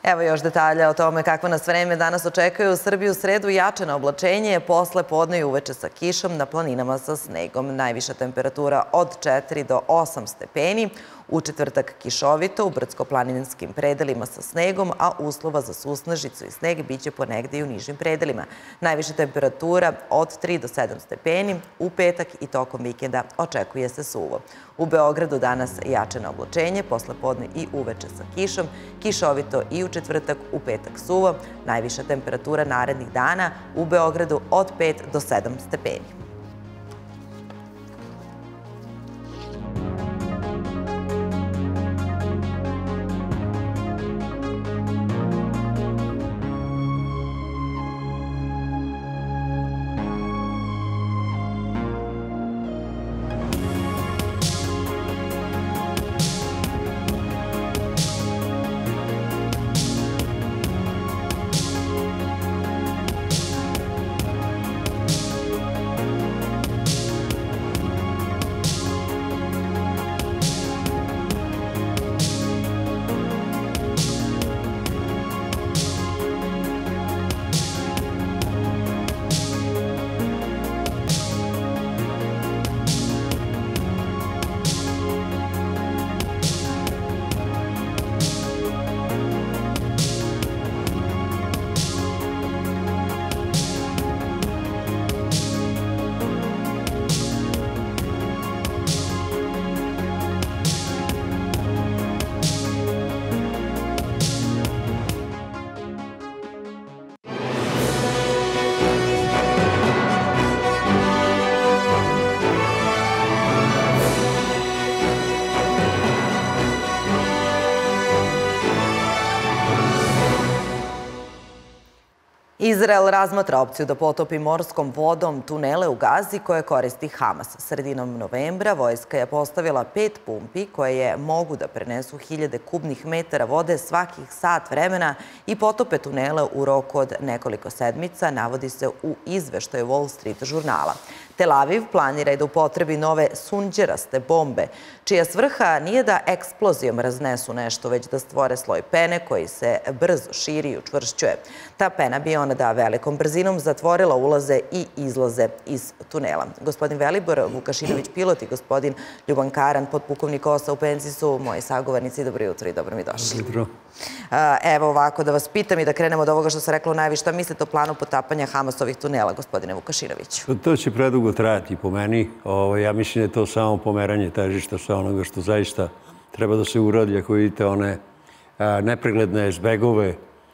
Evo još detalja o tome kakvo nas vreme danas očekuje. U Srbiji u sredu jačano oblačenje, posle podne i uveče sa kišom, na planinama sa snegom. Najviša temperatura od 4 do 8 stepeni. U četvrtak kišovito, u brdsko-planinskim predelima sa snegom, a uslova za susnežicu i sneg biće ponegde i u nižim predelima. Najviša temperatura od 3 do 7 stepeni. U petak i tokom vikenda očekuje se suvo. U Beogradu danas jačano oblačenje, posle podne i uveče sa kišom, kišovito i u četvrtak, u petak suvo. Najviša temperatura narednih dana u Beogradu od 5 do 7 stepeni. Izrael razmatra opciju da potopi morskom vodom tunele u Gazi koje koristi Hamas. Sredinom novembra vojska je postavila 5 pumpi koje mogu da prenesu 1000 kubnih metara vode svakih sat vremena i potope tunele u roku od nekoliko sedmica, navodi se u izveštaju Wall Street žurnala. Tel Aviv planira i da upotrebi nove sunđeraste bombe, čija svrha nije da eksplozijom raznesu nešto, već da stvore sloj pene koji se brzo širi i učvršćuje. Ta pena bi onda velikom brzinom zatvorila ulaze i izlaze iz tunela. Gospodin Velibor Vukašinović, pilot, i gospodin Ljuban Karan, potpukovnik OSA u penziji, su moji sagovornici. Dobro jutro i dobro mi došli. Dobro. Evo ovako, da vas pitam i da krenemo od ovoga što se reklo najviše. Šta mislite o planu potapanja Hamasovih tunela, gospodine Vukašinoviću? To će predugo trajati po meni. Ja mislim da je to samo pomeranje težišta sa onoga što zaista treba da se uradi. Ako vidite one nepregledne zbegove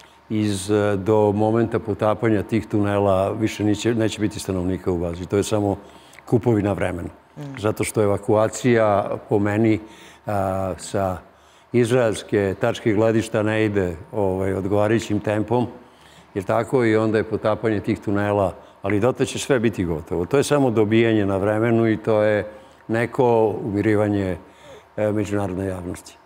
do momenta potapanja tih tunela, više neće biti stanovnika u Gazi. To je samo kupovina vremena. Zato što evakuacija po meni sa izraelske tačke gledišta ne ide odgovarajućim tempom, jer tako i onda je potapanje tih tunela, ali dotle će sve biti gotovo. To je samo dobijanje na vremenu i to je neko umirivanje međunarodne javnosti.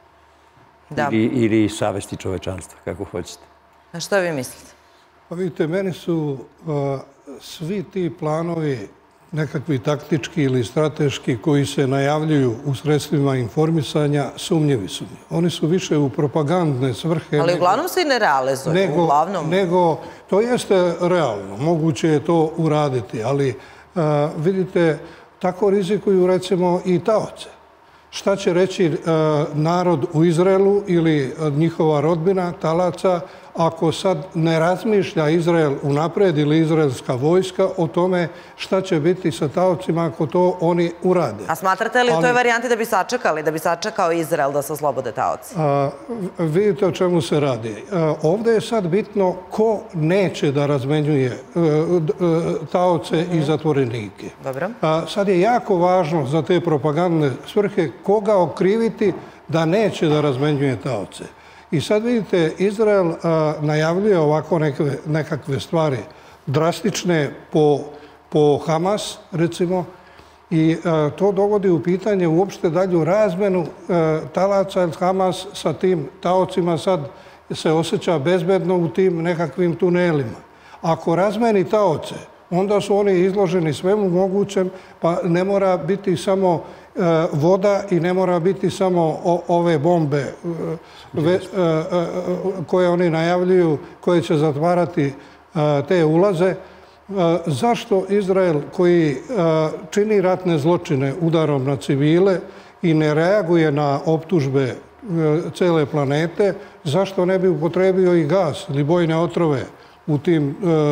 Ili savesti čovečanstva, kako hoćete. A što vi mislite? Pa vidite, meni su svi ti planovi nekakvi taktički ili strateški koji se najavljuju u sredstvima informisanja sumnjivi su mi. Oni su više u propagandne svrhe. Ali uglavnom se i ne realizuju. Nego, to jeste realno. Moguće je to uraditi, ali vidite, tako rizikuju recimo i taoce. Šta će reći narod u Izraelu ili njihova rodbina, talaca, ako sad ne razmišlja Izrael unapred ili izraelska vojska o tome šta će biti sa taocima ako to oni urade. A smatrate li u toj varijanti da bi sačekali, da bi sačekao Izrael da se oslobode taoci? Vidite o čemu se radi. Ovdje je sad bitno ko neće da razmenjuje taoce i zatvorenike. Dobro. Sad je jako važno za te propagandne svrhe koga okriviti da neće da razmenjuje taoce. I sad vidite, Izrael najavljuje ovako nekakve stvari drastične po Hamas, recimo, i to dovodi u pitanje uopšte dalju razmenu talaca, jer Hamas sa tim taocima sad se osjeća bezbedno u tim nekakvim tunelima. Ako razmeni taoce, onda su oni izloženi svemu mogućem, pa ne mora biti samo voda i ne mora biti samo ove bombe koje oni najavljuju, koje će zatvarati te ulaze. Zašto Izrael, koji čini ratne zločine udarom na civile i ne reaguje na optužbe cele planete, zašto ne bi upotrebio i gas ili bojne otrove u tim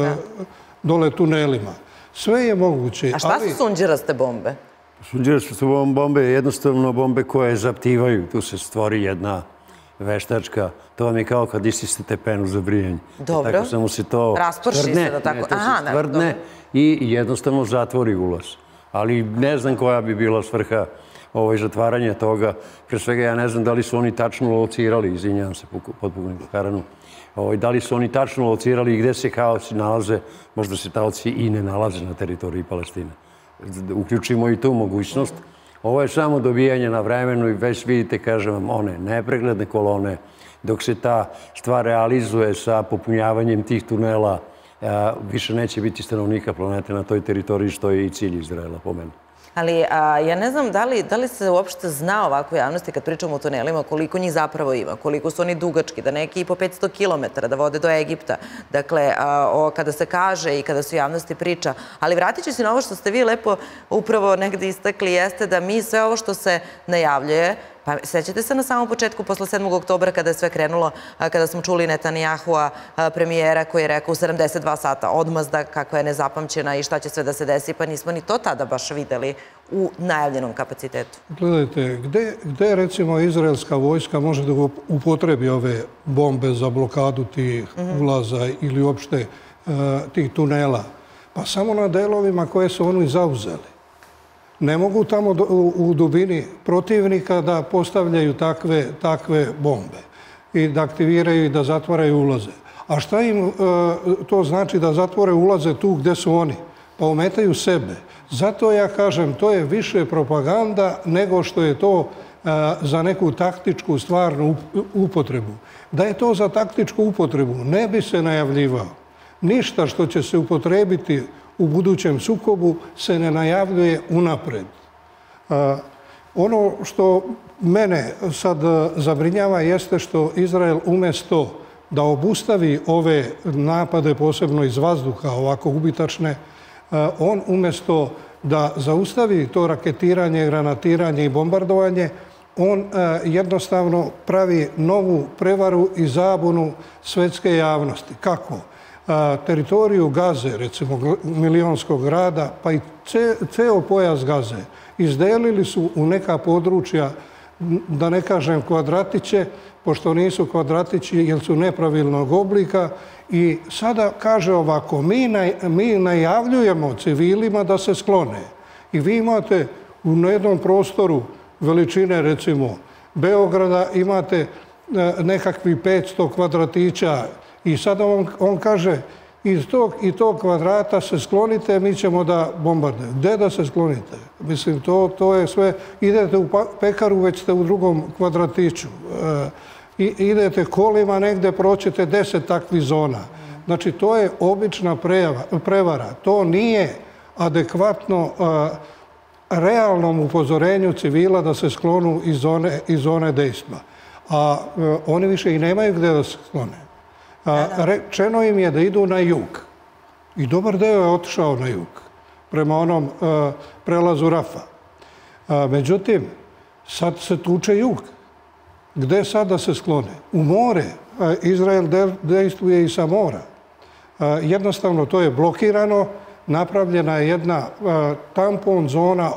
dole tunelima? Sve je moguće. A šta su sunđeraste bombe? Sunđeraste su bombe, jednostavno bombe koje zaptivaju. Tu se stvori jedna veštačka. To vam je kao kad istisnete penu za brijanje. Dobro. Tako samo se to rasprši se da tako. To se stvrdne i jednostavno zatvori ulaz. Ali ne znam koja bi bila svrha zatvaranja toga. Pre svega ja ne znam da li su oni tačno locirali, izvinjavam se potpukovniku Karanu, da li su oni tačno locirali i gde se haosi nalaze. Možda se taoci i ne nalaze na teritoriji Palestine. Uključimo i tu mogućnost. Ovo je samo dobijanje na vremenu i već vidite, kažem vam, one nepregledne kolone. Dok se ta stvar realizuje sa popunjavanjem tih tunela, više neće biti stanovnika planete na toj teritoriji, što je i cilj Izraela po meni. Ali ja ne znam da li se uopšte zna ovako javnosti kad pričamo o tunelima koliko njih zapravo ima, koliko su oni dugački, da neki i po 500 kilometara da vode do Egipta. Dakle, kada se kaže i kada se u javnosti priča, ali vratit ću se na ovo što ste vi lepo upravo negde istakli, jeste da mi sve ovo što se najavljuje, pa sećate se na samom početku, posle 7. oktobra, kada je sve krenulo, kada smo čuli Netanjahua, premijera, koji je rekao u 72 sata odmazda kakva je nezapamćena i šta će sve da se desi, pa nismo ni to tada baš videli u najavljenom kapacitetu. Gledajte, gde recimo izraelska vojska može da upotrebi ove bombe za blokadu tih ulaza ili uopšte tih tunela? Pa samo na delovima koje su oni zauzeli. Ne mogu tamo u dubini protivnika da postavljaju takve bombe i da aktiviraju i da zatvaraju ulaze. A šta im to znači da zatvore ulaze tu gde su oni? Pa ometaju sebe. Zato ja kažem, to je više propaganda nego što je to za neku taktičku stvarnu upotrebu. Da je to za taktičku upotrebu, ne bi se najavljivao. Ništa što će se upotrebiti u budućem sukobu se ne najavljuje unapred. Ono što mene sad zabrinjava jeste što Izrael umjesto da obustavi ove napade, posebno iz vazduha, ovako ubitačne, on umjesto da zaustavi to raketiranje, granatiranje i bombardovanje, on jednostavno pravi novu prevaru i zabunu svetske javnosti. Kako? Teritoriju Gaze, recimo milionskog grada, pa i ceo pojas Gaze, izdelili su u neka područja, da ne kažem kvadratiće, pošto nisu kvadratići jer su nepravilnog oblika, i sada kaže ovako, mi najavljujemo civilima da se sklone. I vi imate u jednom prostoru veličine, recimo, Beograda, imate nekakvi 500 kvadratića i sada on kaže iz tog i tog kvadrata se sklonite, mi ćemo da bombardujemo. Gde da se sklonite? Mislim, to je sve. Idete u pekaru, već ste u drugom kvadratiću. Idete kolima negde, proćete 10 takvih zona. Znači, to je obična prevara. To nije adekvatno realnom upozorenju civila da se sklonu iz zone dejstva. A oni više i nemaju gde da se sklone. Rečeno im je da idu na jug. I dobar deo je otišao na jug, prema onom prelazu Rafa. Međutim, sad se tuče jug. Gde sad da se sklone? U more. Izrael dejstvuje i sa mora. Jednostavno, to je blokirano. Napravljena je jedna tampon zona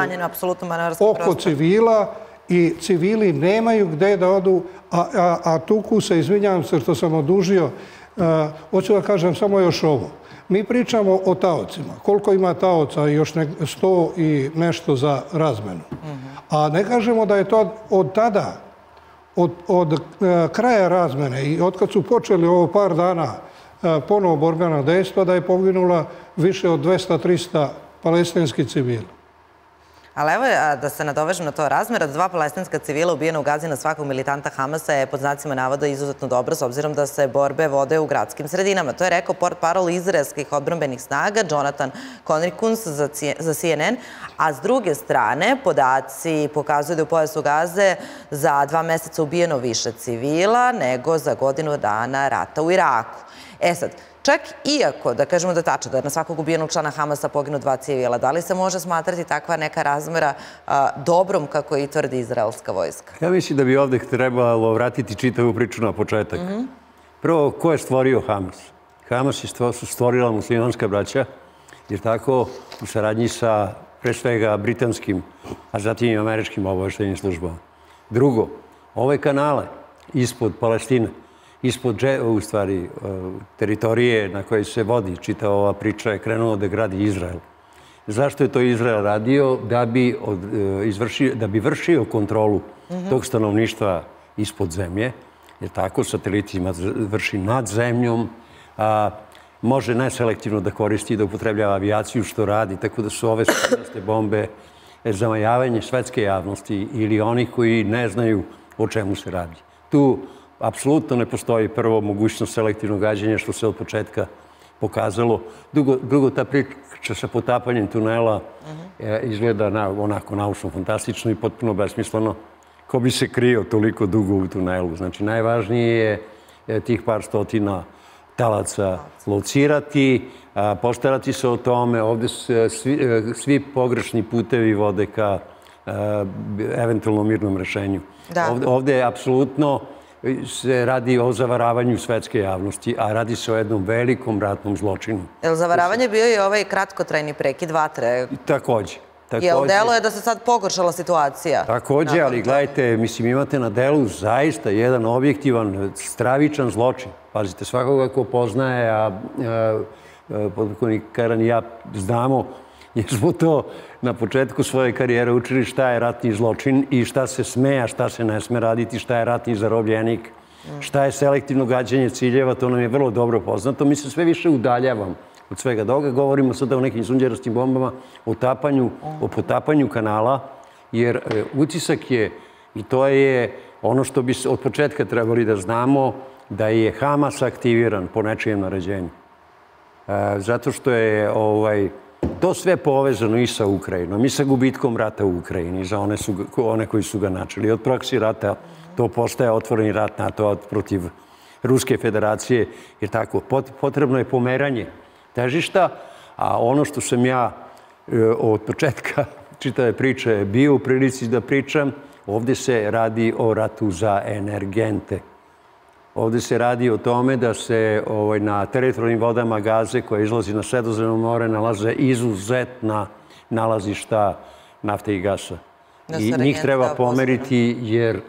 oko civila i civili nemaju gde da odu, a tuku se, izvinjavam se što sam odužio, hoću da kažem samo još ovo. Mi pričamo o taocima. Koliko ima taoca? Još 100 i nešto za razmenu. A ne kažemo da je to od tada, od kraja razmene i od kad su počeli ovo par dana ponovo borbena dejstva, da je poginula više od 200-300 palestinskih civila. Ali evo da se nadovežem na to, razmera 2 palestinska civila ubijena u Gazi na svakog militanta Hamasa je pod znacima navoda izuzetno dobro, s obzirom da se borbe vode u gradskim sredinama. To je rekao portparol izraelskih odbrambenih snaga Jonathan Conricus za CNN, a s druge strane podaci pokazuju da je u pojasu Gaze za 2 meseca ubijeno više civila nego za godinu dana rata u Iraku. Sad, čak iako, da kažemo da je tačno da je na svakog ubijenog člana Hamasa poginu 2 civila, da li se može smatrati takva neka razmera dobrom, kako i tvrdi izraelska vojska? Ja mislim da bi ovdje trebalo vratiti čitavu priču na početak. Prvo, ko je stvorio Hamas? Hamas su stvorila muslimanska braća, jer tako u saradnji sa pre svega britanskim, a zatim i američkim obaveštajnim službama. Drugo, ove kanale ispod Palestine, ispod teritorije na kojoj se vodi čitava ova priča je krenulo da gradi Izrael. Zašto je to Izrael radio? Da bi vršio kontrolu tog stanovništva ispod zemlje, jer tako satelitima vrši nad zemljom, može neselektivno da koristi i da upotrebljava avijaciju što radi, tako da su ove smrtne bombe zamajavanje svetske javnosti ili onih koji ne znaju o čemu se radi. Tu apsolutno ne postoji prvo mogućnost selektivnog gađanja, što se od početka pokazalo. Drugo, ta priča sa potapanjem tunela izgleda onako naučno-fantastično i potpuno besmisleno. Ko bi se krio toliko dugo u tunelu? Znači, najvažnije je tih par stotina talaca locirati, postarati se o tome. Ovdje svi pogrešni putevi vode ka eventualno mirnom rešenju. Ovdje apsolutno se radi o zavaravanju svetske javnosti, a radi se o jednom velikom ratnom zločinu. Je li zavaravanje bio i ovaj kratkotrajni prekid vatre? Takođe. Jel delo je da se sad pogoršala situacija? Takođe, ali gledajte, mislim, imate na delu zaista jedan objektivan, stravičan zločin. Pazite, svakoga ko poznaje, a podpukovnik Karan i ja znamo, jer smo to na početku svoje karijere učili šta je ratni zločin i šta se sme, a šta se ne sme raditi, šta je ratni zarobljenik, šta je selektivno gađanje ciljeva, to nam je vrlo dobro poznato. Mi se sve više udaljavamo od svega toga. Govorimo sada o nekim sunđerastim bombama, o potapanju kanala, jer utisak je, i to je ono što bi od početka trebali da znamo, da je Hamas aktiviran po nečijem naređenju. Zato što je to sve povezano i sa Ukrajinom, i sa gubitkom rata u Ukrajini, za one koji su ga načeli. Od proksi rata to postaje otvoreni rat NATO protiv Ruske federacije, jer tako, potrebno je pomeranje težišta, a ono što sam ja od početka čitave priče bio u prilici da pričam, ovdje se radi o ratu za energente. Ovdje se radi o tome da se na teritorijalnim vodama Gaze koje izlazi na Sredozemno more nalaze izuzetna nalazišta nafte i gasa. I njih treba pomeriti jer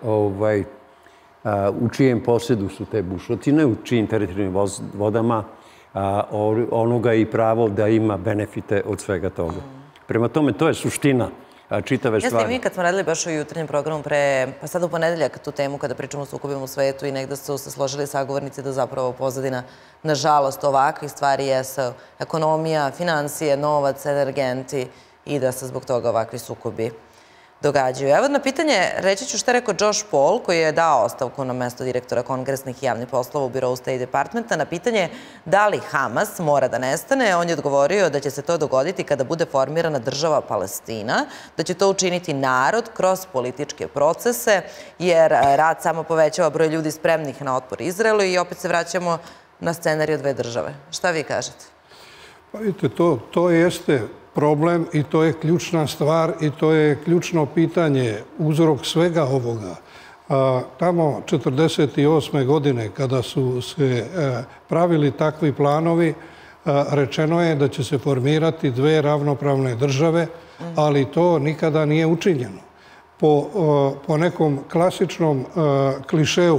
u čijem posjedu su te bušotine, u čijim teritorijalnim vodama onoga i pravo da ima benefite od svega toga. Prema tome, to je suština čitave stvari. Jeste, mi kad smo radili baš u jutarnjem programu pa sad u ponedeljak tu temu kada pričamo o sukobima u svetu i negde su se složili sagovornici da zapravo pozadina, nažalost, ovakvih stvari jesu ekonomija, financije, novac, energenti i da se zbog toga ovakvi sukobi događaju. Evo na pitanje, reći ću šta je rekao Josh Paul, koji je dao ostavku na mesto direktora kongresnih i javnih poslova u Bureau State Departmenta. Na pitanje da li Hamas mora da nestane, on je odgovorio da će se to dogoditi kada bude formirana država Palestina, da će to učiniti narod kroz političke procese, jer rat samo povećava broj ljudi spremnih na otpor Izraelu i opet se vraćamo na scenariju 2 države. Šta vi kažete? Pa vidite, to jeste problem i to je ključna stvar i to je ključno pitanje, uzrok svega ovoga. Tamo 1948. godine, kada su se pravili takvi planovi, rečeno je da će se formirati 2 ravnopravne države, ali to nikada nije učinjeno. Po nekom klasičnom klišeu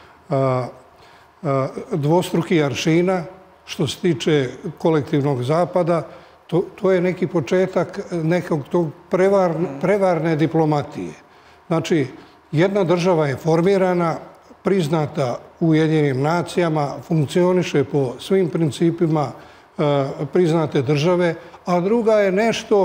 dvostruki aršina, što se tiče kolektivnog zapada, to je neki početak nekog tog prevarne diplomatije. Znači, jedna država je formirana, priznata u Ujedinjenim nacijama, funkcioniše po svim principima priznate države, a druga je nešto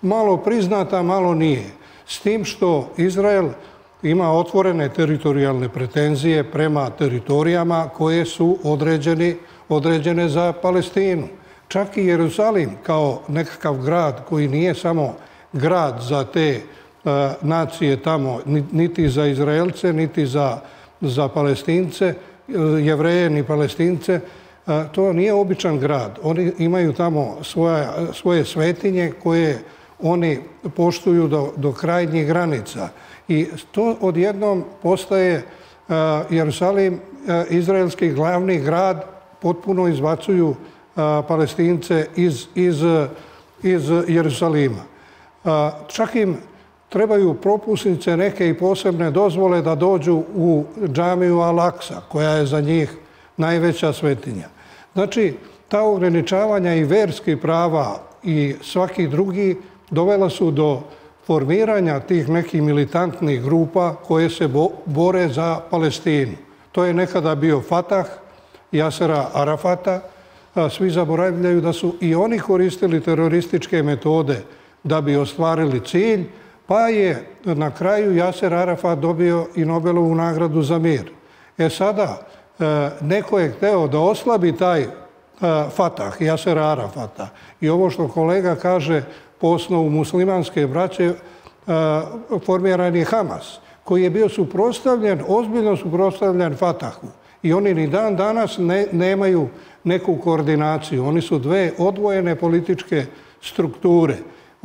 malo priznata, malo nije. S tim što Izrael ima otvorene teritorijalne pretenzije prema teritorijama koje su određene za Palestinu. Čak i Jerusalim kao nekakav grad koji nije samo grad za te nacije tamo, niti za Izraelce, niti za Palestince, Jevreje ni Palestince, to nije običan grad. Oni imaju tamo svoje svetinje koje oni poštuju do krajnjih granica. I to odjednom postaje Jerusalim, izraelski glavni grad, potpuno izbacuju Palestince iz Jerusalima. Čak im trebaju propusnice neke i posebne dozvole da dođu u džamiju Al-Aksa, koja je za njih najveća svetinja. Znači, ta ograničavanja i verskih prava i svaki drugi dovela su do formiranja tih nekih militantnih grupa koje se bore za Palestinu. To je nekada bio Fatah, Jasera Arafata. Svi zaboravljaju da su i oni koristili terorističke metode da bi ostvarili cilj, pa je na kraju Jaser Arafat dobio i Nobelovu nagradu za mir. Sada, neko je hteo da oslabi taj Fatah, Jaser Arafata. I ovo što kolega kaže, po osnovu muslimanske braće, formiran je Hamas, koji je bio ozbiljno suprotstavljen Fatahu. I oni ni dan danas nemaju neku koordinaciju. Oni su dve odvojene političke strukture.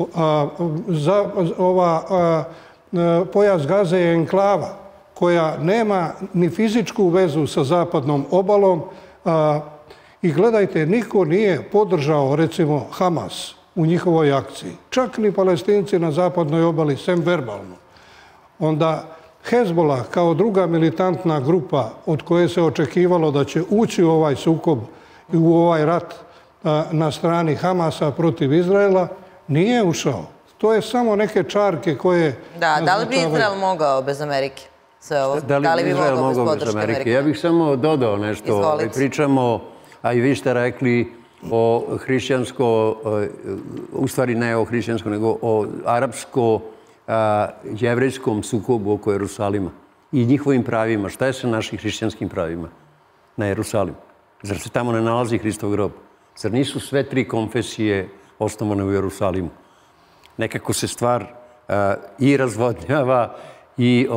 Pojas Gaze je enklava koja nema ni fizičku vezu sa zapadnom obalom. I gledajte, niko nije podržao, recimo, Hamas u njihovoj akciji. Čak ni Palestinci na zapadnoj obali, sem verbalno. Onda Hezbollah kao druga militantna grupa od koje se očekivalo da će ući u ovaj sukob i u ovaj rat na strani Hamasa protiv Izraela, nije ušao. To je samo neke čarke koje... Da li bi Izrael mogao bez Amerike sve ovo? Da li bi Izrael mogao bez Amerike? Ja bih samo dodao nešto. Pričamo, a i vi ste rekli, o hrišćansko, u stvari ne o hrišćansko, nego o arapsko-jevrejskom sukobu oko Jerusalima i njihovim pravima. Šta je sa našim hrišćanskim pravima na Jerusalim? Zar se tamo ne nalazi Hristov grob? Zar nisu sve tri konfesije osnovane u Jerusalimu? Nekako se stvar i razvodnjava i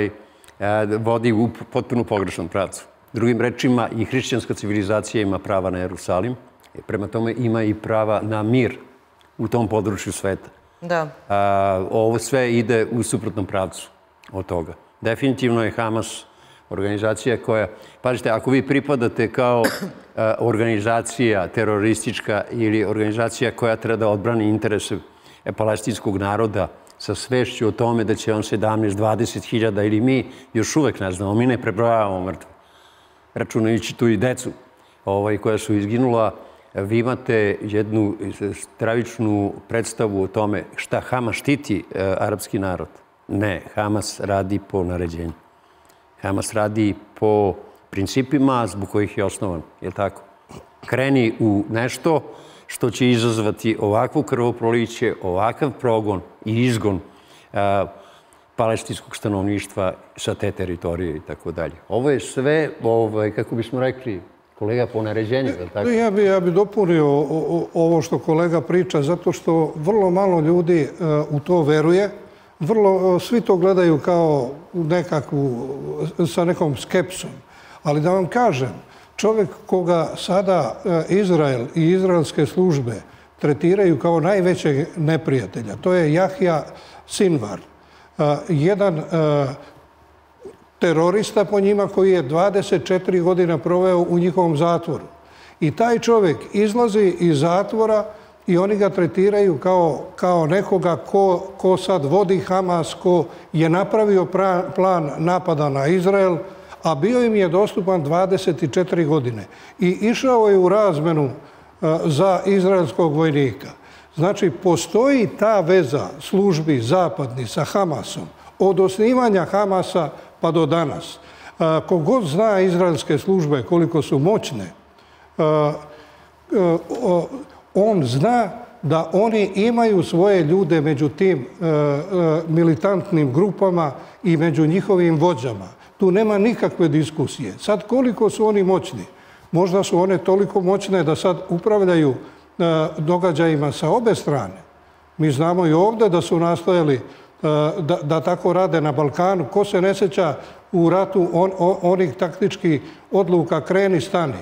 vodi u potpuno pogrešnom pravcu. Drugim rečima, i hrišćanska civilizacija ima prava na Jerusalim, prema tome ima i prava na mir u tom području sveta. Da. Ovo sve ide u suprotnom pravcu od toga. Definitivno je Hamas organizacija koja... Pazite, ako vi pripadate kao organizacija teroristička ili organizacija koja treba da odbrani interese palestinskog naroda sa svešću o tome da će on 17-20 hiljada ili mi još uvek ne znamo, mi ne prebrojavamo mrtve, računajući tu i decu koja su izginula, vi imate jednu stravičnu predstavu o tome šta Hamas štiti arapski narod. Ne, Hamas radi po naređenju. Hamas radi po principima zbog kojih je osnovan, je li tako? Kreni u nešto što će izazvati ovakvo krvoproliće, ovakav progon i izgon palestinskog stanovništva sa te teritorije i tako dalje. Ovo je sve, kako bismo rekli, kolega, po naređenju, je li tako? Ja bi dopunio ovo što kolega priča, zato što vrlo malo ljudi u to veruje. Svi to gledaju kao sa nekom skepsom. Ali da vam kažem, čovjek koga sada Izrael i izraelske službe tretiraju kao najvećeg neprijatelja, to je Jahja Sinvar, jedan terorista po njima koji je 24 godina proveo u njihovom zatvoru. I taj čovjek izlazi iz zatvora i oni ga tretiraju kao nekoga ko sad vodi Hamas, ko je napravio plan napada na Izrael, a bio im je dostupan 24 godine. I išao je u razmenu za izraelskog vojnika. Znači, postoji ta veza službi zapadni sa Hamasom od osnivanja Hamasa pa do danas. Kogod zna izraelske službe koliko su moćne, on zna da oni imaju svoje ljude među tim militantnim grupama i među njihovim vođama. Tu nema nikakve diskusije. Sad koliko su oni moćni? Možda su one toliko moćne da sad upravljaju događajima sa obe strane. Mi znamo i ovdje da su nastojali da tako rade na Balkanu. Ko se ne sjeća u ratu onih taktičkih odluka kreni, stani.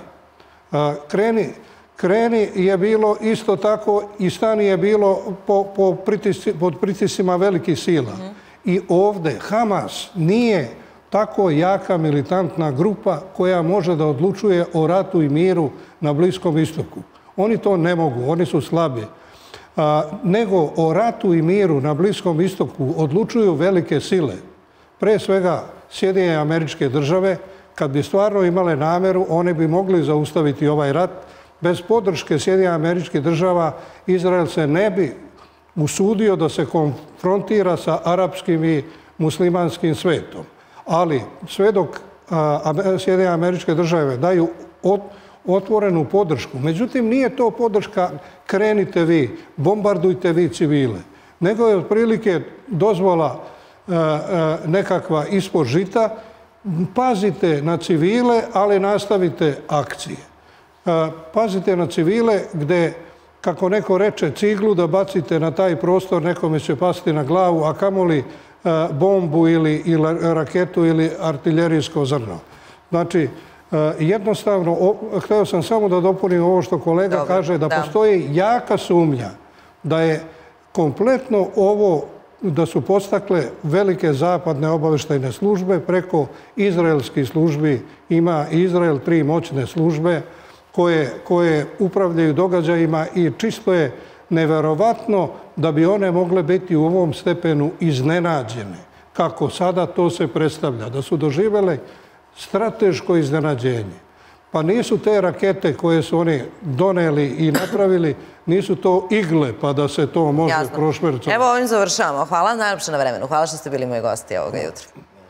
Kreni je bilo isto tako i stani je bilo pod pritiscima velikih sila. I ovdje Hamas nije tako jaka militantna grupa koja može da odlučuje o ratu i miru na Bliskom istoku. Oni to ne mogu, oni su slabi. Nego o ratu i miru na Bliskom istoku odlučuju velike sile. Pre svega Sjedinjene Američke Države, kad bi stvarno imale nameru, one bi mogli zaustaviti ovaj rat. Bez podrške Sjedinjenih Američkih Država Izrael se ne bi usudio da se konfrontira sa arapskim i muslimanskim svetom. Ali sve dok Sjedinjene Američke Države daju otvorenu podršku, međutim nije to podrška krenite vi, bombardujte vi civile, nego je otprilike dozvola nekakva ispod žita, pazite na civile, ali nastavite akcije. Pazite na civile gde, kako neko reče, ciglu da bacite na taj prostor, nekome će pasti na glavu, a kamoli bombu ili raketu ili artiljerijsko zrno. Znači, jednostavno, hteo sam samo da dopunim ovo što kolega kaže, da postoji jaka sumnja da je kompletno ovo, da su podstakle velike zapadne obaveštajne službe preko izraelskih službi. Ima Izrael 3 moćne službe koje upravljaju događajima i čisto je neverovatno da bi one mogle biti u ovom stepenu iznenađene. Kako sada to se predstavlja, da su doživele strateško iznenađenje. Pa nisu te rakete koje su oni doneli i napravili, nisu to igle pa da se to može prošvercati. Evo ovim završavamo. Hvala najljepše na vremenu. Hvala što ste bili moji gosti ovoga jutra.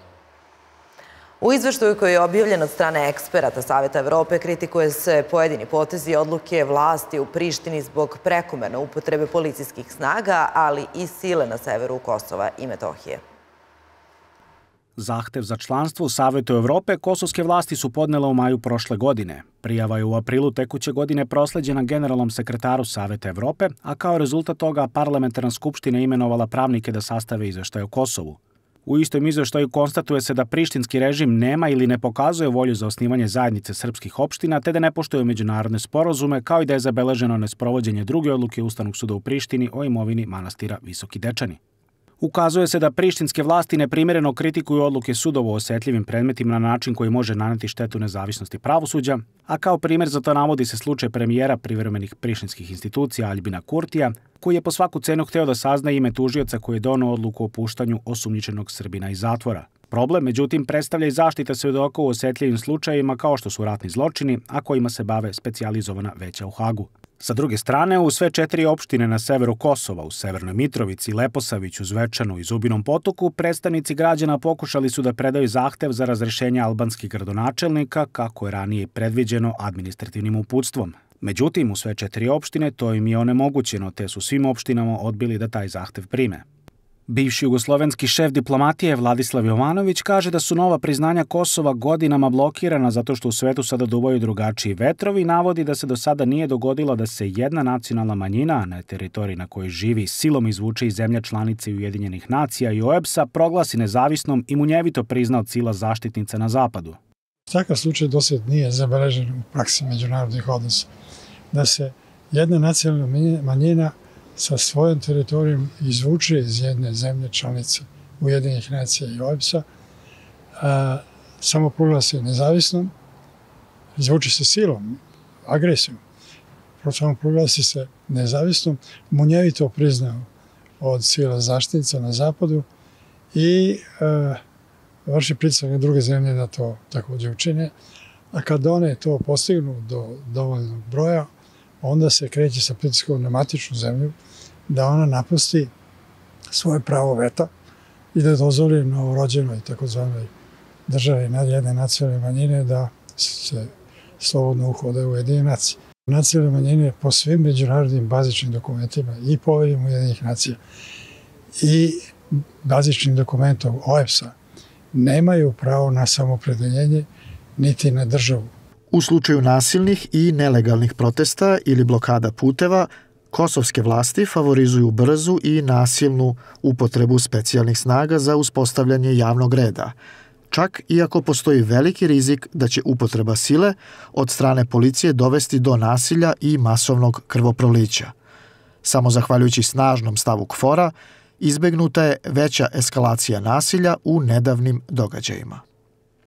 U izveštaju koji je objavljen od strane eksperata Saveta Evrope kritikuje se pojedini potezi i odluke vlasti u Prištini zbog prekomerne upotrebe policijskih snaga, ali i sile na severu Kosova i Metohije. Zahtev za članstvo u Savetu Evrope kosovske vlasti su podnele u maju prošle godine. Prijava je u aprilu tekuće godine prosleđena generalnom sekretaru Saveta Evrope, a kao rezultat toga parlamentarna skupština imenovala pravnike da sastave izveštaj o Kosovu. U istom izveštaju konstatuje se da prištinski režim nema ili ne pokazuje volju za osnivanje zajednice srpskih opština, te da ne poštuje međunarodne sporazume, kao i da je zabeleženo nesprovođenje druge odluke Ustavnog suda u Prištini o imovini manastira Visoki Dečani. Ukazuje se da prištinske vlasti neprimjereno kritikuju odluke sudova o osetljivim predmetima na način koji može naneti štetu nezavisnosti pravosuđa, a kao primjer za to navodi se slučaj premijera privremenih prištinskih institucija Aljbina Kurtija, koji je po svaku cenu hteo da sazna ime tužioca koji je doneo odluku o puštanju osumnjičenog Srbina iz zatvora. Problem, međutim, predstavlja i zaštita svedoka u osetljivim slučajevima kao što su ratni zločini, a kojima se bave specijalizovana veća u Hagu. Sa druge strane, u sve 4 opštine na severu Kosova, u Severnoj Mitrovici, Leposaviću, Zvečanu i Zubinom Potoku, predstavnici građana pokušali su da predaju zahtev za razrešenje albanskih gradonačelnika, kako je ranije predviđeno administrativnim uputstvom. Međutim, u sve 4 opštine to im je onemogućeno, te su svim opštinama odbili da taj zahtev prime. Bivši jugoslovenski šef diplomatije Vladislav Jovanović kaže da su nova priznanja Kosova godinama blokirana zato što u svetu sada duvaju drugačiji vetrovi i navodi da se do sada nije dogodilo da se jedna nacionalna manjina na teritoriji na kojoj živi silom izvuče iz zemlje članice Ujedinjenih nacija i OEBS-a proglasi nezavisnom i munjevito prizna od sila zaštitnica na zapadu. Takav slučaj dosad nije zabeležen u praksi međunarodnih odnosa. Da se jedna nacionalna manjina sa svojom teritorijom izvuče iz jedne zemlje članice Ujedinjenih nacija i OEBS-a, samo proglasi nezavisnom, izvuče se silom, agresijom, samo proglasi se nezavisnom, munjevito priznao od sila zaštitnica na zapadu i vrši pritisak na druge zemlje da to također učine. A kad one to postignu do dovoljnog broja, onda se kreće sa pritiskom na matičnu zemlju da ona napusti svoje pravo veta i da dozvoli novorođenoj takozvanoj državi jedne nacionalne manjine da se slobodno uhode u Ujedinjene nacije. Nacionalne manjine po svim međunarodnim bazičnim dokumentima i poveljima Ujedinjenih nacija i bazičnim dokumentom OEBS-a nemaju pravo na samoopredeljenje niti na državu. U slučaju nasilnih i nelegalnih protesta ili blokada puteva, kosovske vlasti favorizuju brzu i nasilnu upotrebu specijalnih snaga za uspostavljanje javnog reda, čak i ako postoji veliki rizik da će upotreba sile od strane policije dovesti do nasilja i masovnog krvoprolića. Samo zahvaljujući snažnom stavu KFOR-a izbegnuta je veća eskalacija nasilja u nedavnim događajima.